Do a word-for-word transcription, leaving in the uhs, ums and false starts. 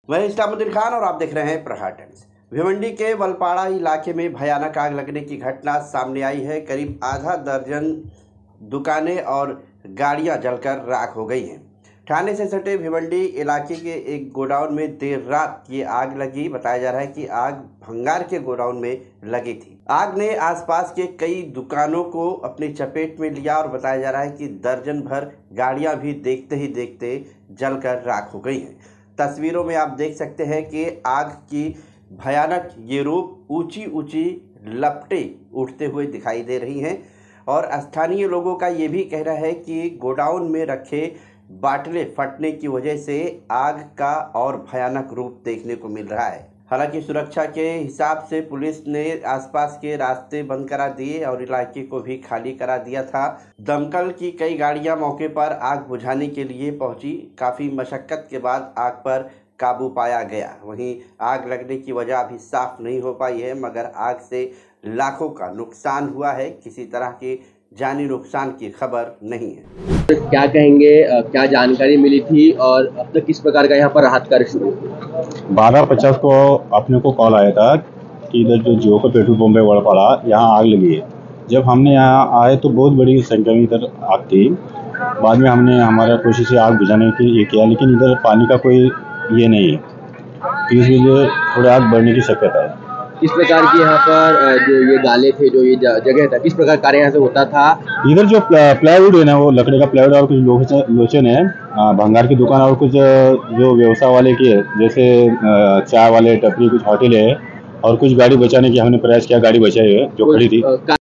मैं इस्लामुद्दीन खान और आप देख रहे हैं प्रहार टाइम्स। भिवंडी के वलपाड़ा इलाके में भयानक आग लगने की घटना सामने आई है। करीब आधा दर्जन दुकानें और गाड़ियां जलकर राख हो गई हैं। थाने से सटे भिवंडी इलाके के एक गोडाउन में देर रात ये आग लगी। बताया जा रहा है कि आग भंगार के गोडाउन में लगी थी। आग ने आसपास के कई दुकानों को अपनी चपेट में लिया और बताया जा रहा है कि दर्जन भर गाड़ियां भी देखते ही देखते जलकर राख हो गई हैं। तस्वीरों में आप देख सकते हैं कि आग की भयानक ये रूप, ऊंची ऊंची लपटें उठते हुए दिखाई दे रही हैं और स्थानीय लोगों का ये भी कहना है कि गोडाउन में रखे बाटले फटने की वजह से आग का और भयानक रूप देखने को मिल रहा है। हालांकि सुरक्षा के हिसाब से पुलिस ने आसपास के रास्ते बंद करा दिए और इलाके को भी खाली करा दिया था। दमकल की कई गाड़ियां मौके पर आग बुझाने के लिए पहुंची। काफ़ी मशक्कत के बाद आग पर काबू पाया गया। वहीं आग लगने की वजह अभी साफ नहीं हो पाई है, मगर आग से लाखों का नुकसान हुआ है। किसी तरह के जानी नुकसान की खबर नहीं है। क्या कहेंगे, क्या जानकारी मिली थी और अब तक किस प्रकार का यहाँ पर राहत कार्य शुरू हुआ? बारह पचास को अपने को कॉल आया था कि इधर जो जियो का पेट्रोल पंप है वड़पाड़ा, यहाँ आग लगी है। जब हमने यहाँ आए तो बहुत बड़ी संख्या में इधर आग थी। बाद में हमने हमारा कोशिश से आग बुझाने की ये किया, लेकिन इधर पानी का कोई ये नहीं है, तो इस वजह थोड़ी आग बढ़ने की शक्यता है। किस प्रकार की यहाँ पर जो ये गाले थे, जो ये जगह था, किस प्रकार कार्य यहाँ से होता था? इधर जो प्लाईवुड है ना, वो लकड़ी का प्लाईवुड और कुछ लोचन है, भंगार की दुकान और कुछ जो व्यवसाय वाले की है, जैसे चाय वाले टपरी, कुछ होटल है और कुछ गाड़ी बचाने की हमने प्रयास किया। गाड़ी बचाई है जो खड़ी थी।